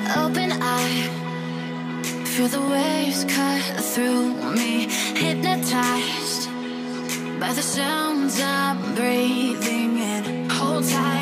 Open eye, feel the waves cut through me. Hypnotized by the sounds I'm breathing in. Hold tight.